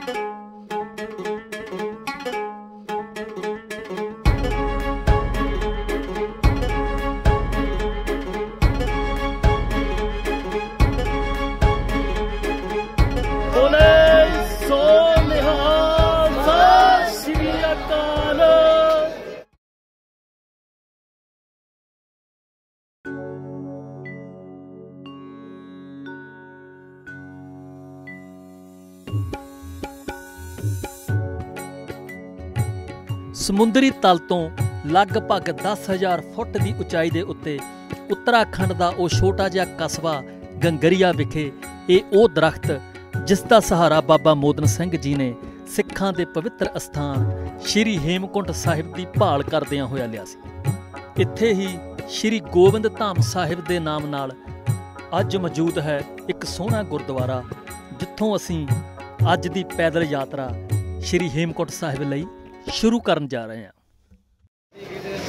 ਸਮੁੰਦਰੀ ਤਲ ਤੋਂ ਲਗਭਗ 10,000 ਫੁੱਟ ਦੀ ਉਚਾਈ ਦੇ ਉੱਤੇ ਉੱਤਰਾਖੰਡ ਦਾ ਉਹ ਛੋਟਾ ਜਿਹਾ ਕਸਬਾ ਗੰਗਰੀਆ ਵਿਖੇ ਇਹ ਉਹ ਦਰਖਤ ਜਿਸ ਦਾ ਸਹਾਰਾ ਬਾਬਾ ਮੋਦਨ ਸਿੰਘ ਜੀ ਨੇ ਸਿੱਖਾਂ ਦੇ ਪਵਿੱਤਰ ਅਸਥਾਨ ਸ਼੍ਰੀ ਹੇਮਕੁੰਟ ਸਾਹਿਬ ਦੀ ਭਾਲ ਕਰਦਿਆਂ ਹੋਇਆ ਲਿਆ ਸੀ। ਇੱਥੇ ਹੀ ਸ਼੍ਰੀ ਗੋਬਿੰਦ ਧਾਮ ਸਾਹਿਬ ਦੇ ਨਾਮ ਨਾਲ ਅੱਜ ਮੌਜੂਦ ਹੈ ਇੱਕ ਸੋਹਣਾ ਗੁਰਦੁਆਰਾ, ਜਿੱਥੋਂ ਅਸੀਂ ਅੱਜ ਦੀ ਪੈਦਲ ਯਾਤਰਾ ਸ਼੍ਰੀ ਹੇਮਕੁੰਟ ਸਾਹਿਬ ਲਈ शुरू करन जा रहे हैं।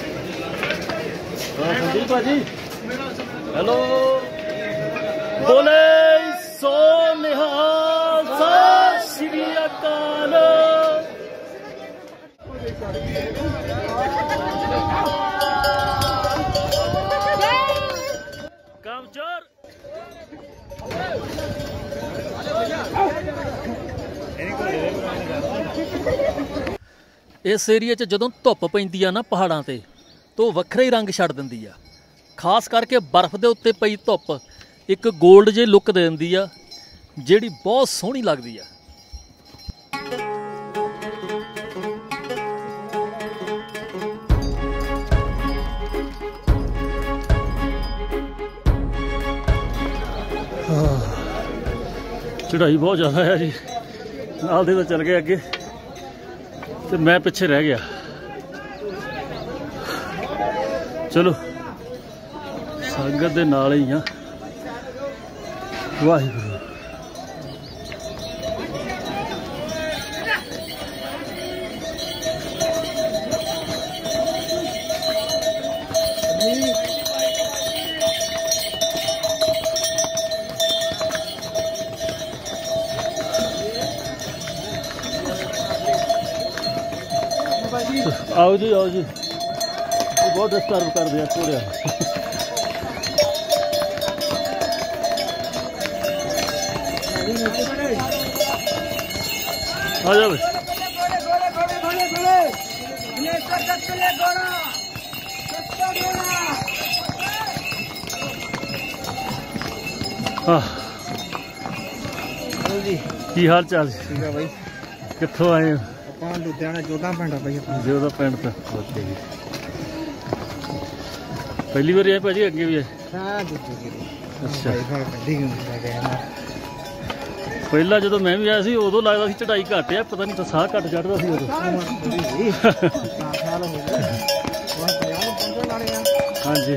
संदीप भाजी हेलो, बोले सो निहाल सत श्री अकाल। कामचोर इस एरिया च जदों धुप पैंदी आ ना पहाड़ां ते तो वखरा ही रंग छड्ड दिंदी आ। खास करके बर्फ दे उत्ते पई धुप एक गोल्ड जे लुक दे दिंदी आ, जिहड़ी बहुत सोहनी लगदी आ। चढ़ाई बहुत ज़्यादा है जी, नाल दे तो चल गए अगे तो मैं पिछे रह गया। चलो संगत दे नाल ही हाँ। वाहिगुरू आओ जी, आओ जी, बहुत डिस्टर्ब कर दिया पूरे। आ जाओ की हाल चाल भाई, कित्थों आए हो? लुधियाना 14 पिंड भाई, 14 पिंड तो पहली बार आए भाजी, अगे भी आए? अच्छा, पहला जो मैं भी आया सी उदों लगता सी चढ़ाई घट है, पता नहीं साह घट चढ़ता सी उदों। हाँ जी,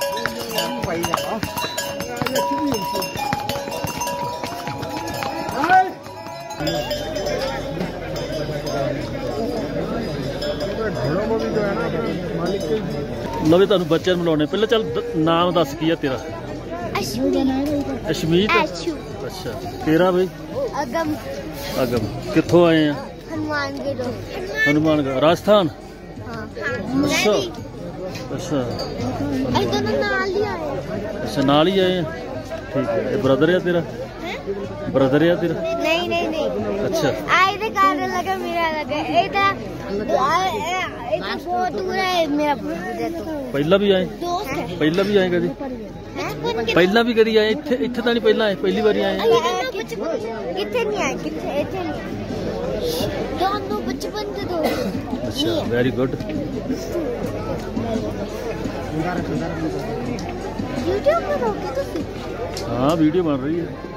लवे तुहानू बच्चे मिलाने। पहले चल नाम दस की है तेरा? अशमीत। अच्छा, तेरा भाई? अगम। अगम, कित्थों आए हैं? हनुमानगढ़, राजस्थान। अच्छा अच्छा, अच्छा नाल ही आए हैं, ठीक है। ये ब्रदर है तेरा? ब्रदर है तेरा? नहीं नहीं नहीं। अच्छा, आए थे कारण लगा मेरा लगा इधर बहुत दूर है मेरा ब्रदर। तो पहला भी आए? पहला भी आए कभी? पहला भी कभी आए? इत्थे इत्थे तो नहीं पहला आए, पहली बार आए? किथे नहीं आए, किथे इत्थे नहीं, दोनों बचपन से दो। अच्छा, वेरी गुड। वीडियो बनाओगे तुम? हाँ, वीडियो बन रही है।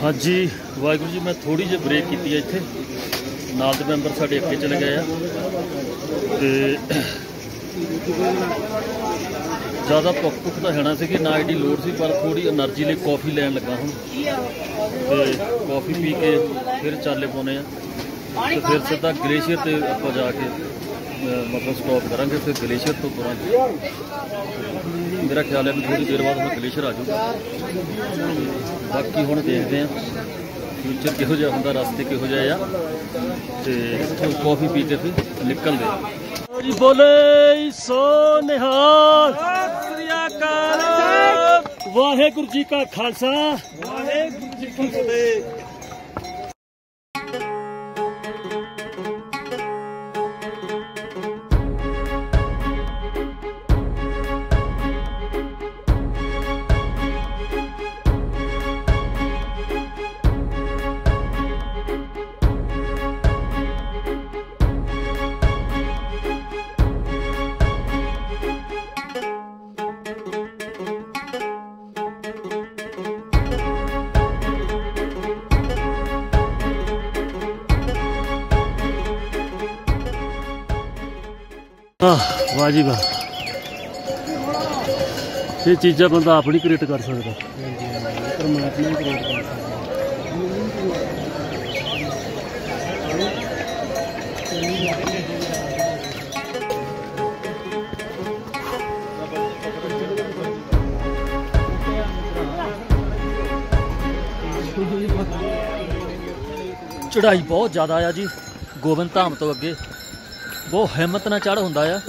हाँ जी वाहिगुरू जी, मैं थोड़ी जी ब्रेक की है इत्थे, नाल दे मैंबर साडे अगे चले गए आ ते ज़्यादा भुख भुख तो है ना सी, ना एडी लोड़ सी, पर थोड़ी एनर्जी लिए कॉफ़ी लैन लगा हूँ तो कॉफ़ी पी के फिर चाले पाने तो फिर सीधा ग्लेशियर से आप जाके मतलब स्टॉप करांगे, फिर ग्लेशियर तो तुरांगे। मेरा ख्याल है भी थोड़ी देर बाद मैं ग्लेशियर आ जाऊगा। बाकी हुण देखते हैं फ्यूचर किहो जिहा हुंदा, रस्ते किहो जिहे आ ते इत्थों कॉफ़ी पी के फिर निकलदे आ जी। बोले सो निहाल, वाहेगुरू जी का खालसा, वाहेगुरू जी की फतेह। वाह जी वाह, ये चीज़ा बंदा आप नहीं क्रिएट कर सकता, परमात्मा ही क्रिएट कर सकता। चढ़ाई बहुत ज़्यादा आ जी, गोबिंद धाम तो अगे बहुत हिम्मत ना चढ़ होंदा आ,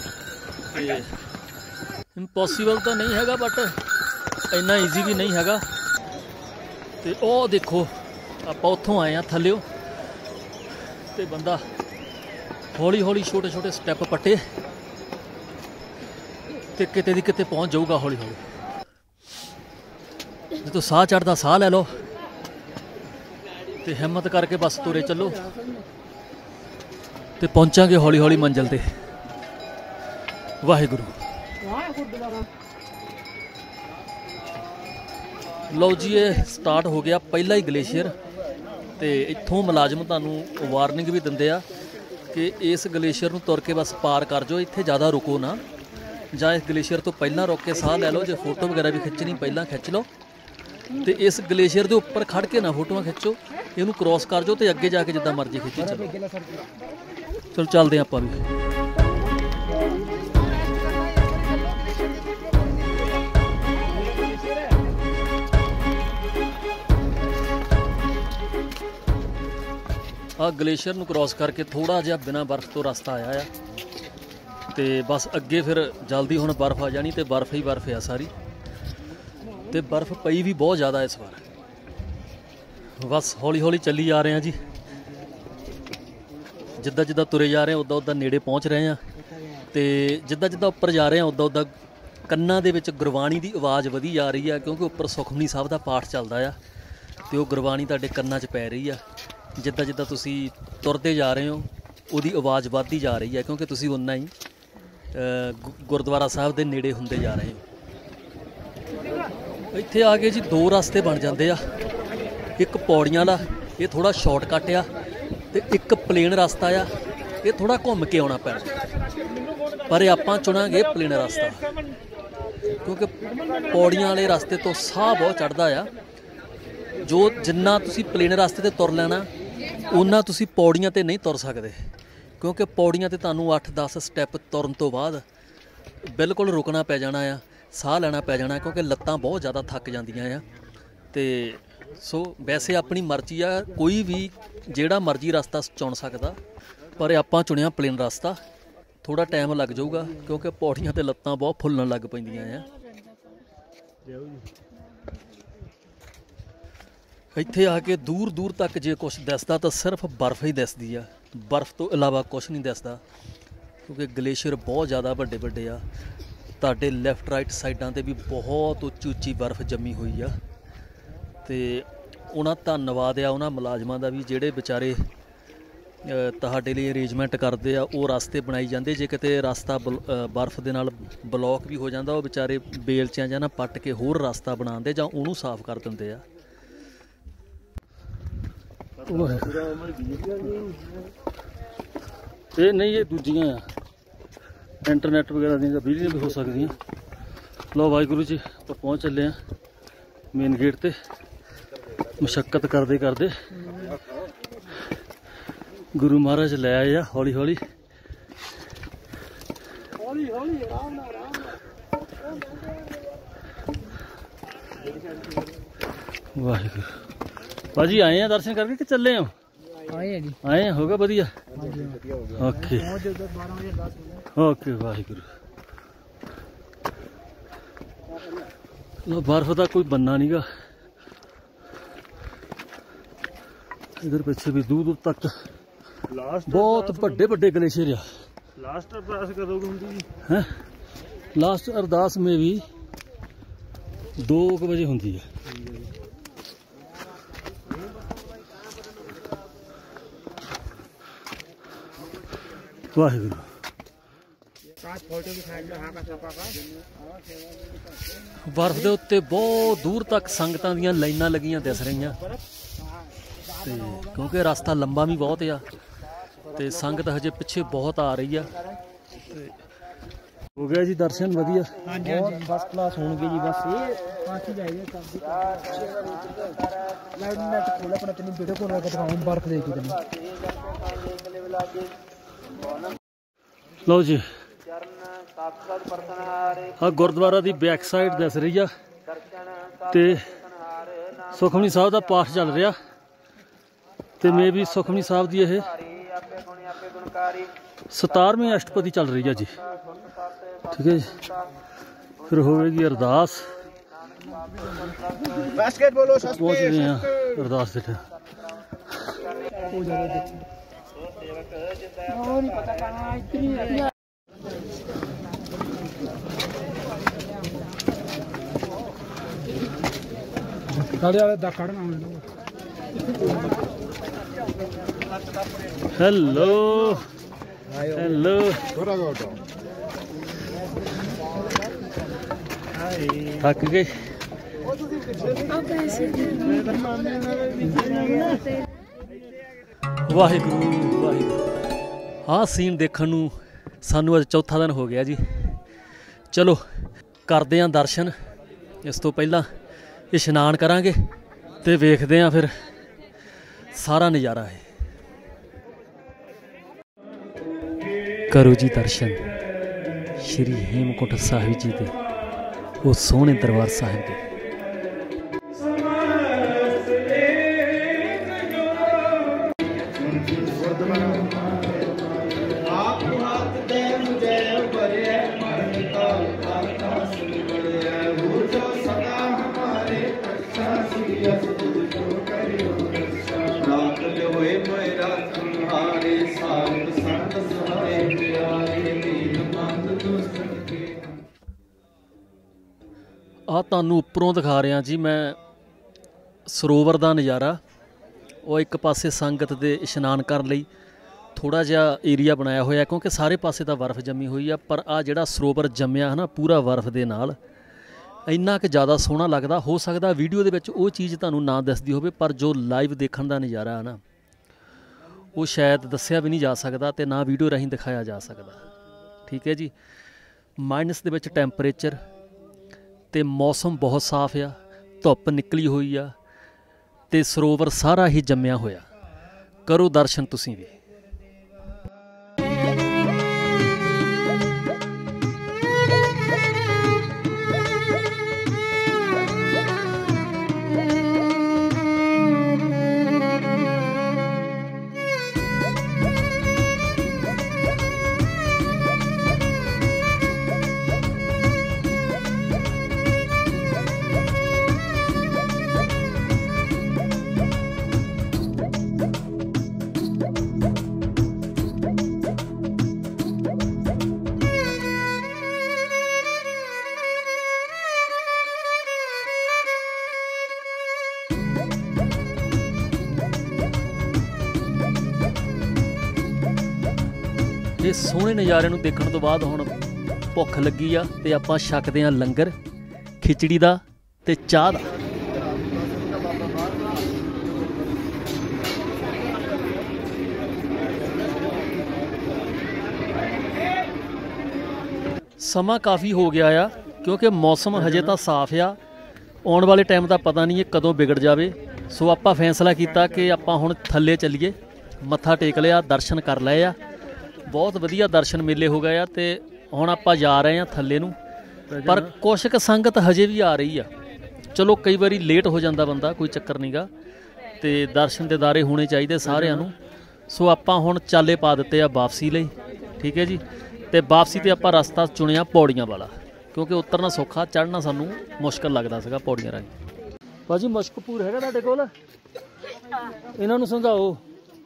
इंपॉसिबल तो नहीं हैगा बट इन्ना ईजी भी नहीं हैगा। ते ओ देखो आप उत्थों आए हैं थल्लिओ ते बंदा हौली हौली छोटे छोटे स्टैप पट्टे ते किते दी किते पहुँच जाऊगा हौली हौली। जो साह चढ़दा साह लै लो ते हिम्मत करके बस तुरे चलो ते पहुँचांगे हौली हौली मंजिल ते। वाहिगुरू। लो जी ये स्टार्ट हो गया पहला ही ग्लेशियर ते इत्थों मुलाजम तुहानूं वार्निंग भी दिंदे आ कि इस ग्लेशियर नूं तुर के बस पार कर जाओ, इत्थे ज़्यादा रुको ना, जां इस ग्लेशियर तो पहला रुक के साह लै लो, जो फोटो वगैरह भी खिंचनी पहला खिंच लो ते इस ग्लेशियर के उपर खड़ के ना फोटोआं खिंचो, इनू क्रॉस कर जाओ तो अगे जाके जिद्दां मर्जी खिंची चलो। चलो चलते हैं आपां भी। आ ग्लेशियर नूं क्रॉस करके थोड़ा जिहा बिना बर्फ तो रास्ता आया है तो बस अगे फिर जल्दी हुण बर्फ आ जानी, तो बर्फ ही बर्फ है सारी, तो बर्फ पई भी बहुत ज़्यादा इस बार। बस हौली हौली चली आ रहे हैं जी, जिद्दां जिद्दां तुरे जा रहे हैं उद्दां उद्दां नेड़े पहुँच रहे हैं, तो जिद्दां जिद्दां उपर जा रहे हैं उद्दां उद्दां कन्नां दे विच गुरबाणी की आवाज़ वधी जा रही है, क्योंकि उपर सुखमनी साहब का पाठ चलदा आ ते वो गुरबाणी तुहाडे कन्नां 'च पै रही है। जिद्दां जिद्दां तुसीं तुरदे जा रहे हो उहदी आवाज़ वधदी जा रही है, क्योंकि तुसीं उन्ना ही गुरुद्वारा साहब के नेड़े हुंदे जा रहे हो। इत्थे आके जी दो रास्ते बन जाते आ, एक पौड़ियां वाला ये थोड़ा शॉर्टकट आ, तो एक प्लेन रास्ता आ, ये थोड़ा घूम के आना पैना, पर आपां चुनांगे प्लेन रास्ता, क्योंकि पौड़ियां वाले रास्ते तो साह बहुत चढ़दा आ। जो जिन्ना तुसी प्लेन रास्ते ते तुर लेना उन्ना तुसी पौड़ियां ते नहीं तुर सकते, क्योंकि पौड़ियां ते तुहानूं 8-10 स्टैप तुरन तो बाद बिल्कुल रुकना पै जाना आ, साह लेना पै जाना, क्योंकि लत्तां बहुत ज़्यादा थक जांदियां आ। ते सो वैसे अपनी मर्जी आ, कोई भी जिहड़ा मर्जी रास्ता चुन सकदा, पर आपां चुनिया प्लेन रास्ता। थोड़ा टाइम लग जाऊगा क्योंकि पौड़ियां ते लत्तां बहुत फुल्लन लग पैंदियां आ। ਇੱਥੇ आ के दूर दूर तक जे कुछ दिसदा तो सिर्फ बर्फ ही दिसदी आ, बर्फ तो इलावा कुछ नहीं दिसदा, क्योंकि ग्लेशियर बहुत ज़्यादा ਵੱਡੇ ਵੱਡੇ आ। ਤੁਹਾਡੇ ਲੈਫਟ ਰਾਈਟ ਸਾਈਡਾਂ ਤੇ ਵੀ ਬਹੁਤ ਉੱਚੀ ਉੱਚੀ ਬਰਫ਼ ਜੰਮੀ ਹੋਈ ਆ, ਤੇ ਉਹਨਾਂ ਧੰਨਵਾਦ ਆ ਉਹਨਾਂ ਮੁਲਾਜ਼ਮਾਂ ਦਾ ਵੀ ਜਿਹੜੇ ਵਿਚਾਰੇ ਤੁਹਾਡੇ ਲਈ ਅਰੇਂਜਮੈਂਟ ਕਰਦੇ ਆ। ਉਹ ਰਸਤੇ ਬਣਾਈ ਜਾਂਦੇ, ਜੇ ਕਿਤੇ ਰਸਤਾ ਬਰਫ਼ ਦੇ ਨਾਲ ਬਲੌਕ ਵੀ ਹੋ ਜਾਂਦਾ ਉਹ ਵਿਚਾਰੇ ਬੇਲਚਿਆਂ ਜਾਂ ਨਾ ਪੱਟ ਕੇ ਹੋਰ ਰਸਤਾ ਬਣਾਉਂਦੇ ਜਾਂ ਉਹਨੂੰ ਸਾਫ਼ ਕਰ ਦਿੰਦੇ ਆ। ये नहीं, ये दूजियां आ इंटरनेट वगैरह दी बिजली भी हो सकती। लो वाहिगुरू जी, ਆਪਾਂ पहुँच चले हैं मेन गेट ते। मुशक्कत करते करते गुरु महाराज लै आए आ हौली हौली। वाहिगुरू भाजी, आए हैं दर्शन करके कि चले हो? आए हैं, होगा बढ़िया। Okay okay Waheguru. लो बर्फ का कोई बनना नहीं गा। इधर पीछे भी दूर दूर तक बहुत बड़े बड़े ग्लेशियर आ। लास्ट अरदास कदों होंदी है? लास्ट अरदास में भी 2 बजे होंदी है। वाहिगुरू बर्फ के उत्ते बहुत दूर तक संगतां दियां लाइनां लगियां दिस रहियां, क्योंकि रास्ता लंबा भी बहुत आ ते संगत हजे पिछे बहुत आ रही है। हो गया जी दर्शन वधिया? फस्ट क्लास होंगे जी। बस ये बर्फ देखी लो जी। हाँ, गुरुद्वारा की बैक साइड दस रही है ते सुखमनी साहब का पाठ चल रहा ते मे भी सुखमनी साहब की यह 17वीं अष्टपदी चल रही है जी। ठीक है जी, फिर होगी अरदास। पहुँच गए हैं अरदास देते। हेलो हेलो, थक गए? वाहिगुरू वाहिगुरू। हाँ, सीन देखने नूं सानू अज चौथा दिन हो गया जी। चलो करते हैं दर्शन। इस तो पहला इशनान करांगे ते वेखदे हैं फिर सारा नज़ारा है। करो जी दर्शन श्री हेमकुंट साहिब जी दे, वो सोहने दरबार साहिब दे। आ तुहानूं उपरों दिखा रहा जी मैं सरोवर का नज़ारा। वो एक पासे संगत दे इशनान करने लई थोड़ा जिहा एरिया बनाया होया, क्योंकि सारे पासे तो बर्फ जमी हुई है, पर आ जिहड़ा सरोवर जम्मिया है ना पूरा बर्फ दे नाल, इन्ना कि ज़्यादा सोहना लगदा। हो सकदा वीडियो दे विच वो चीज़ तुहानूं ना दसदी होवे, पर जो लाइव देखण दा नज़ारा है ना वो शायद दस्सिया भी नहीं जा सकदा ते ना वीडियो राहीं दिखाया जा सकदा। ठीक है जी। माइनस दे विच टैंपरेचर ते मौसम बहुत साफ आ, धुप्प निकली हुई आ ते सरोवर सारा ही जम्मिया होया। करो दर्शन तुसीं भी। ये सोहने नज़ारे नूं देखण तो बाद हुण भुख लगी आ ते आपां छकदे हां लंगर खिचड़ी दा ते चाह दा। ਸਮਾਂ ਕਾਫੀ ਹੋ ਗਿਆ ਆ ਕਿਉਂਕਿ ਮੌਸਮ ਹਜੇ ਤਾਂ ਸਾਫ਼ ਆ। ਆਉਣ ਵਾਲੇ ਟਾਈਮ ਦਾ ਪਤਾ ਨਹੀਂ ਇਹ ਕਦੋਂ ਵਿਗੜ ਜਾਵੇ। ਸੋ ਆਪਾਂ ਫੈਸਲਾ ਕੀਤਾ ਕਿ ਆਪਾਂ ਹੁਣ ਥੱਲੇ ਚੱਲੀਏ। ਮੱਥਾ ਟੇਕ ਲਿਆ, ਦਰਸ਼ਨ ਕਰ ਲਏ ਆ, ਬਹੁਤ ਵਧੀਆ ਦਰਸ਼ਨ ਮੇਲੇ ਹੋ ਗਏ ਆ। ਤੇ ਹੁਣ ਆਪਾਂ ਜਾ ਰਹੇ ਆ ਥੱਲੇ ਨੂੰ, ਪਰ ਕੁਛ ਕੁ ਸੰਗਤ ਹਜੇ ਵੀ ਆ ਰਹੀ ਆ। ਚਲੋ ਕਈ ਵਾਰੀ ਲੇਟ ਹੋ ਜਾਂਦਾ ਬੰਦਾ, ਕੋਈ ਚੱਕਰ ਨਹੀਂ ਗਾ, ਤੇ ਦਰਸ਼ਨ ਦਿਦਾਰੇ ਹੋਣੇ ਚਾਹੀਦੇ ਸਾਰਿਆਂ ਨੂੰ। ਸੋ ਆਪਾਂ ਹੁਣ ਚਾਲੇ ਪਾ ਦਿੱਤੇ ਆ ਵਾਪਸੀ ਲਈ, ਠੀਕ ਹੈ ਜੀ। ਤੇ ਵਾਪਸੀ ਤੇ ਆਪਾਂ ਰਸਤਾ ਚੁਣਿਆ ਪੌੜੀਆਂ ਵਾਲਾ, ਕਿਉਂਕਿ ਉਤਰਨਾ ਸੌਖਾ, ਚੜ੍ਹਨਾ ਸਾਨੂੰ ਮੁਸ਼ਕਲ ਲੱਗਦਾ ਸੀਗਾ ਪੌੜੀਆਂ ਰਾਹੀਂ। ਭਾਜੀ ਮਸ਼ਕਪੂਰ ਹੈਗਾ ਤੁਹਾਡੇ ਕੋਲ? ਇਹਨਾਂ ਨੂੰ ਸਮਝਾਓ।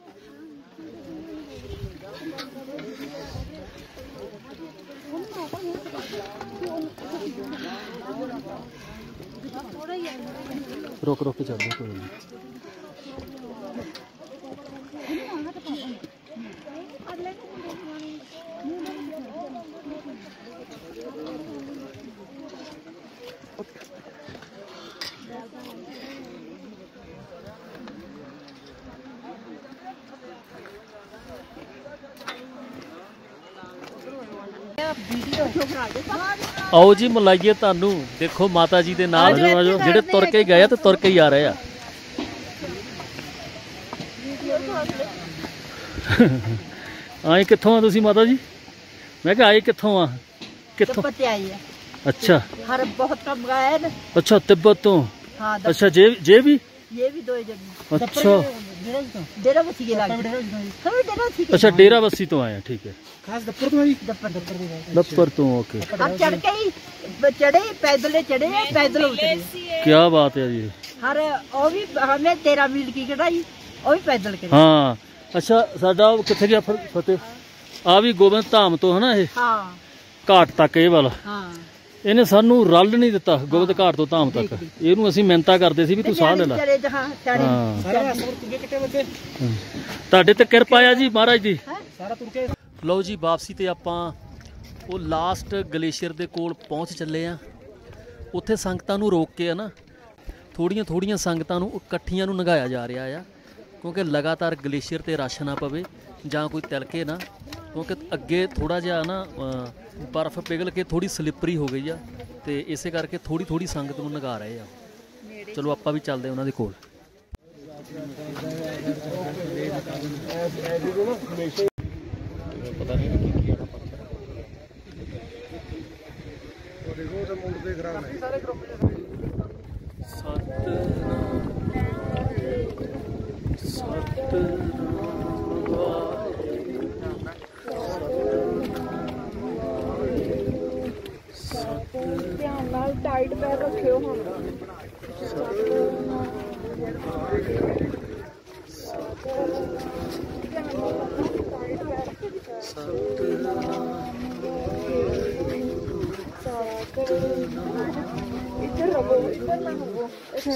ਰੁਕ ਰੁਕ ਕੇ ਚੱਲਦੇ ਕੋਈ ਨਹੀਂ। आओ जी मिलाइए तानू, देखो माता जी दे नाल जेड़े तुर के गए ते तुर के ही आ रहे आ। आए कित्थों आ तुसी माता जी? मैं कहा आए कित्थों आ? कित्थों? अच्छा, हर बहुत कम गए हैं। अच्छा तिब्बत तो। हाँ, अच्छा जे भी ये भी 2 जगह। अच्छा डेरा बस्सी के लागे। अच्छा डेरा बस्सी तो आए हैं, ठीक है। खास दफ्तर तो दफ्तर तो ओके। अब चढ़ के ही चढ़े, पैदल चढ़े, पैदल उतरे। क्या बात है जी। हर वो भी हमें 13 मील की कढ़ाई, वो भी पैदल करी। हाँ अच्छा, साडा कित्थे गया फतेह? आ भी गोबिंद धाम तो है ना ये? हाँ घाट तक ये वाला। हाँ ਇਹਨੇ ਸਾਨੂੰ ਰੱਲ ਨਹੀਂ ਦਿੱਤਾ ਗੋਬਿੰਦ ਘਾਟ ਤੋਂ ਧਾਮ ਤੱਕ। ਇਹਨੂੰ ਅਸੀਂ ਮਿਹਨਤਾਂ ਕਰਦੇ ਸੀ ਵੀ ਤੂੰ ਸਾਹ ਲੈ ਲੈ। ਤੁਹਾਡੇ ਤੇ ਕਿਰਪਾ ਆ ਜੀ ਮਹਾਰਾਜ ਦੀ। ਲਓ ਜੀ ਵਾਪਸੀ ਤੇ ਆਪਾਂ ਉਹ ਲਾਸਟ ਗਲੇਸ਼ੀਅਰ ਦੇ ਕੋਲ ਪਹੁੰਚ ਚੱਲੇ ਆ। ਉੱਥੇ ਸੰਗਤਾਂ ਨੂੰ ਰੋਕ ਕੇ ਆ ਨਾ, ਥੋੜੀਆਂ ਸੰਗਤਾਂ ਨੂੰ ਇਕੱਠੀਆਂ ਨੂੰ ਲੰਘਾਇਆ ਜਾ ਰਿਹਾ ਆ, ਕਿਉਂਕਿ ਲਗਾਤਾਰ ਗਲੇਸ਼ੀਅਰ ਤੇ ਰਸ਼ ਨਾ ਪਵੇ ਜਾਂ ਕੋਈ ਤਿਲਕੇ ਨਾ, ਕਿਉਂਕਿ ਅੱਗੇ ਥੋੜਾ ਜਿਹਾ ਨਾ ਬਰਫ਼ ਪਿਘਲ ਕੇ ਥੋੜੀ ਸਲਿੱਪਰੀ ਹੋ ਗਈ ਆ, ਤੇ ਇਸੇ ਕਰਕੇ ਥੋੜੀ ਸੰਗਤ ਨੂੰ ਲੰਘਾ ਰਹੇ ਆ। ਚਲੋ ਆਪਾਂ ਵੀ ਚੱਲਦੇ ਉਹਨਾਂ ਦੇ ਕੋਲ। ਪਤਾ ਨਹੀਂ ਕੀ ਆਣਾ ਧਿਆਨ ਨਾਲ ਟਾਈਟ ਪੈਰ ਰੱਖਿਓ ਹੁਣ। ਇੱਧਰ ਰਹੋ, ਇੱਧਰ ਨਾ ਹੋਵੋ।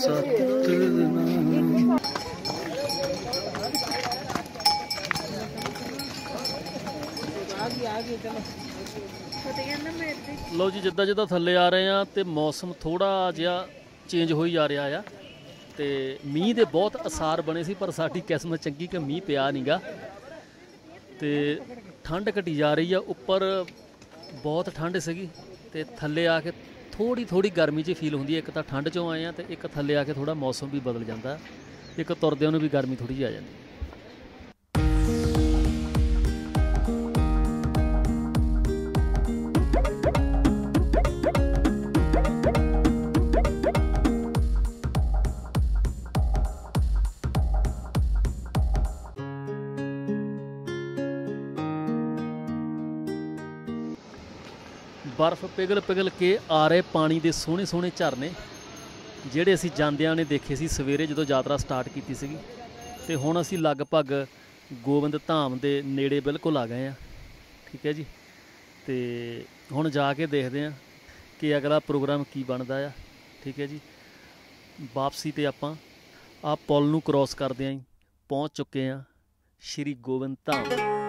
ਲਓ ਜੀ ਜਿੱਦਾਂ ਥੱਲੇ ਆ ਰਹੇ ਆ ਤੇ ਮੌਸਮ ਥੋੜਾ ਜਿਹਾ ਚੇਂਜ ਹੋਈ ਜਾ ਰਿਹਾ ਆ, ਤੇ ਮੀਂਹ ਦੇ ਬਹੁਤ ਅਸਾਰ ਬਣੇ ਸੀ, ਪਰ ਸਾਡੀ ਕਿਸਮਤ ਚੰਗੀ ਕਿ ਮੀਂਹ ਪਿਆ ਨਹੀਂਗਾ, ਤੇ ਠੰਡ ਘਟੀ ਜਾ ਰਹੀ ਆ। ਉੱਪਰ ਬਹੁਤ ਠੰਡ ਸੀਗੀ ਤੇ ਥੱਲੇ ਆ ਕੇ ਥੋੜੀ ਗਰਮੀ 'ਚ ਫੀਲ ਹੁੰਦੀ ਹੈ। ਇੱਕ ਤਾਂ ਠੰਡ 'ਚੋਂ ਆਏ ਆ ਤੇ ਇੱਕ ਥੱਲੇ ਆ ਕੇ ਥੋੜਾ ਮੌਸਮ ਵੀ ਬਦਲ ਜਾਂਦਾ, ਇੱਕ ਤੁਰਦਿਆਂ ਨੂੰ ਵੀ ਗਰਮੀ ਥੋੜੀ ਜਿਹੀ ਆ ਜਾਂਦੀ। बर्फ पिघल के आ रहे पानी के सोहने झरने ਜਿਹੜੇ ਅਸੀਂ ਜਾਂਦਿਆਂ ਨੇ ਦੇਖੇ ਸੀ ਸਵੇਰੇ ਜਦੋਂ ਯਾਤਰਾ ਸਟਾਰਟ ਕੀਤੀ ਸੀਗੀ, ਤੇ ਹੁਣ ਅਸੀਂ ਲਗਭਗ ਗੋਬਿੰਦ ਧਾਮ ਦੇ ਨੇੜੇ ਬਿਲਕੁਲ ਆ ਗਏ ਆ। ਠੀਕ ਹੈ ਜੀ, ਤੇ ਹੁਣ ਜਾ ਕੇ ਦੇਖਦੇ ਆ ਕਿ ਅਗਲਾ ਪ੍ਰੋਗਰਾਮ ਕੀ ਬਣਦਾ ਆ। ਠੀਕ ਹੈ ਜੀ, ਵਾਪਸੀ ਤੇ ਆਪਾਂ ਆ ਪੁਲ ਨੂੰ ਕ੍ਰੋਸ ਕਰਦੇ ਆਂ, ਪਹੁੰਚ ਚੁੱਕੇ ਆ ਸ਼੍ਰੀ ਗੋਬਿੰਦ ਧਾਮ।